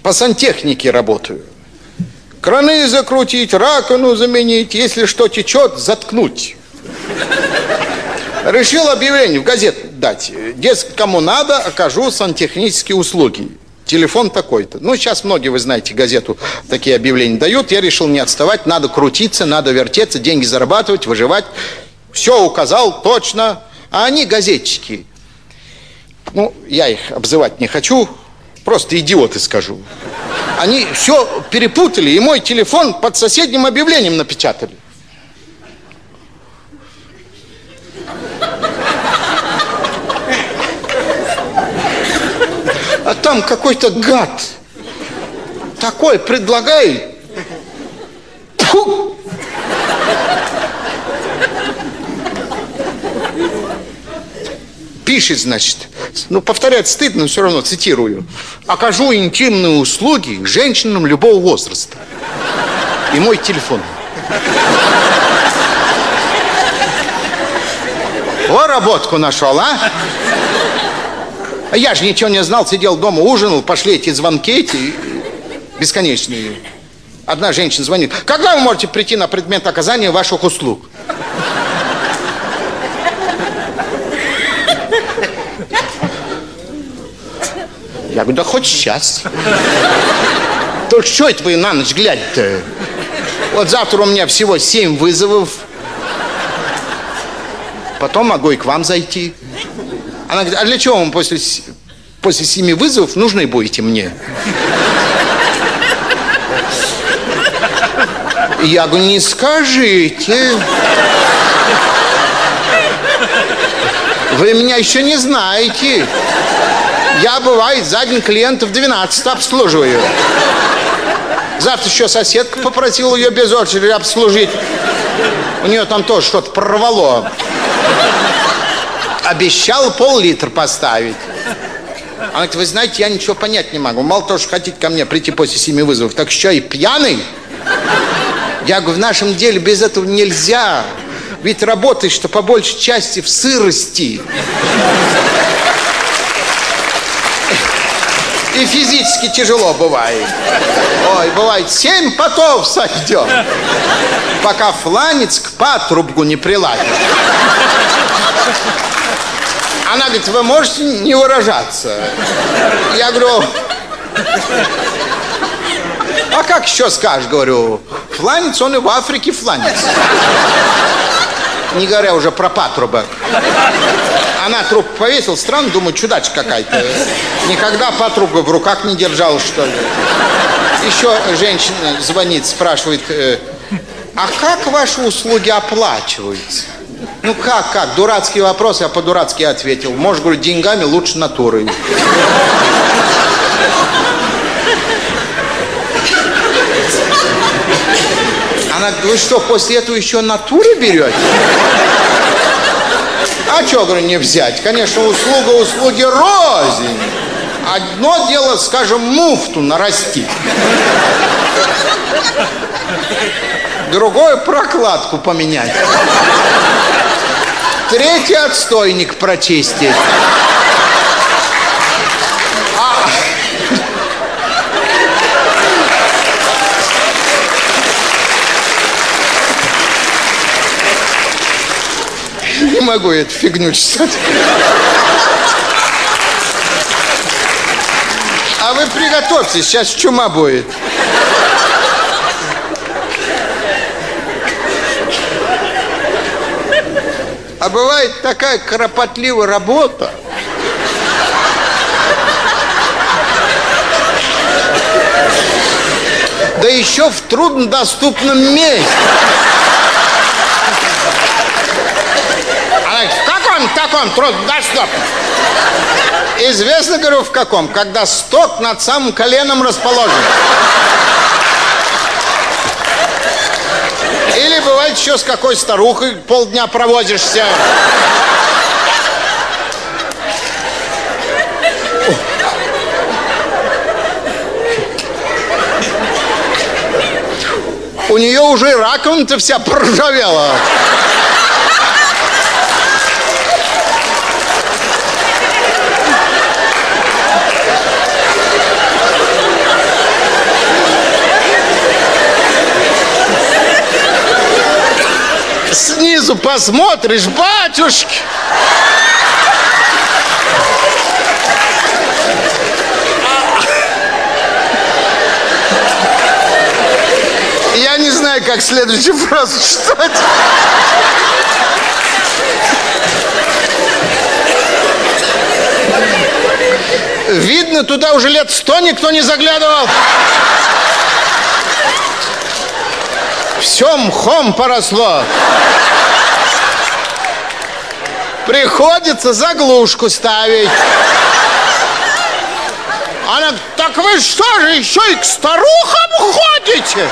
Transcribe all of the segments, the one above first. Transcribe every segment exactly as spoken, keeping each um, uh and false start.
по сантехнике работаю. Краны закрутить, раковину заменить, если что течет, заткнуть. Решил объявление в газету дать. Дескать, кому надо, окажу сантехнические услуги. Телефон такой-то. Ну, сейчас многие, вы знаете, газету такие объявления дают. Я решил не отставать, надо крутиться, надо вертеться, деньги зарабатывать, выживать. Все указал точно. А они газетчики. Ну, я их обзывать не хочу, просто идиоты скажу. Они все перепутали, и мой телефон под соседним объявлением напечатали. А там какой-то гад такой предлагает. Фу! Пишет, значит, ну, повторять стыдно, но все равно цитирую. Окажу интимные услуги женщинам любого возраста. И мой телефон. О, работку нашел, а? А я же ничего не знал, сидел дома, ужинал, пошли эти звонки эти бесконечные. Одна женщина звонит. Когда вы можете прийти на предмет оказания ваших услуг? Я говорю, да хоть сейчас. Только что это вы на ночь глядь-то? Вот завтра у меня всего семь вызовов. Потом могу и к вам зайти. Она говорит, а для чего вам после, после семи вызовов нужны будете мне? Я говорю, не скажите. Вы меня еще не знаете. Я, бывает, за день клиентов двенадцать обслуживаю. Завтра еще соседка попросила ее без очереди обслужить. У нее там тоже что-то прорвало. Обещал пол-литра поставить. Она говорит, вы знаете, я ничего понять не могу. Мало того, что хотите ко мне прийти после семи вызовов, так еще и пьяный. Я говорю, в нашем деле без этого нельзя. Ведь работаешь-то по большей части в сырости. И физически тяжело бывает. Ой, бывает, семь потов сойдет, пока фланец к патрубку не приладит. Она говорит, вы можете не выражаться? Я говорю, а как еще скажешь, говорю, фланец, он и в Африке фланец. Не говоря уже про патрубок. Она трубку повесила, странно, думаю, чудачка какая-то. Никогда патрубку в руках не держала, что ли. Еще женщина звонит, спрашивает, а как ваши услуги оплачиваются? Ну как, как? Дурацкий вопрос, я по-дурацки ответил. Может, говорю, деньгами, лучше натурой. Она говорит, вы что, после этого еще натуры берете? А что, говорю, не взять? Конечно, услуга услуги рознь. Одно дело, скажем, муфту нарастить. Другое прокладку поменять. Третий отстойник прочистить. А... Не могу эту фигню читать. А вы приготовьтесь, сейчас чума будет. А бывает такая кропотливая работа. Да еще в труднодоступном месте. Она говорит, в каком таком труднодоступном? Известно, говорю, в каком? Когда сток над самым коленом расположен. Или бывает еще с какой старухой полдня провозишься. У нее уже раковина-то вся поржавела. снизу посмотришь, батюшки. Я не знаю, как следующую фразу читать. Видно, туда уже лет сто никто не заглядывал. Все мхом поросло. Приходится заглушку ставить. Она, так вы что же, еще и к старухам ходите?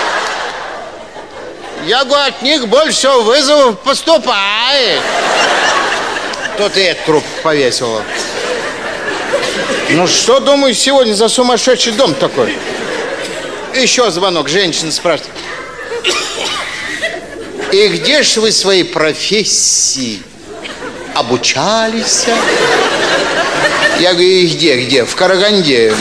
Я говорю, от них больше всего вызовов поступает. Тут и эту трубку повесила. Ну что, думаю, сегодня за сумасшедший дом такой? Еще звонок, женщина спрашивает. И где ж вы своей профессии обучались? Я говорю, и где, где? В Караганде.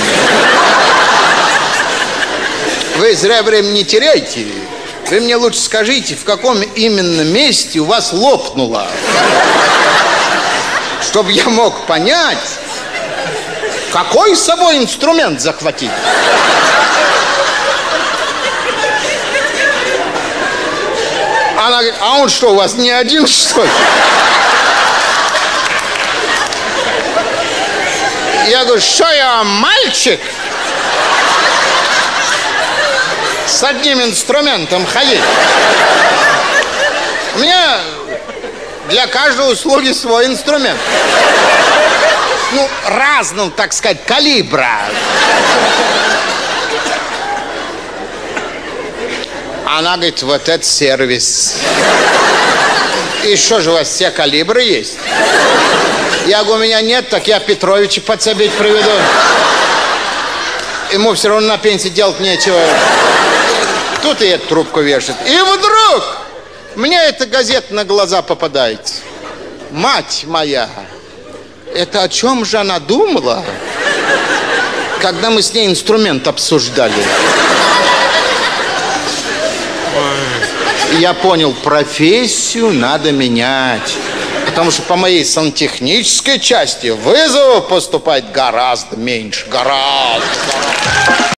Вы зря время не теряйте. Вы мне лучше скажите, в каком именно месте у вас лопнуло, чтобы я мог понять, какой с собой инструмент захватить. Она говорит, а он что, у вас не один, что ли? Я говорю, что я, мальчик? С одним инструментом ходить. У меня для каждой услуги свой инструмент. Ну, разного, так сказать, калибра. Она говорит, вот это сервис. И что же у вас все калибры есть? Я говорю, у меня нет, так я Петровича подсобить приведу. Ему все равно на пенсии делать нечего. Тут и эту трубку вешает. И вдруг мне эта газета на глаза попадает. Мать моя, это о чем же она думала, когда мы с ней инструмент обсуждали? Я понял, профессию надо менять. Потому что по моей сантехнической части вызовов поступает гораздо меньше. Гораздо.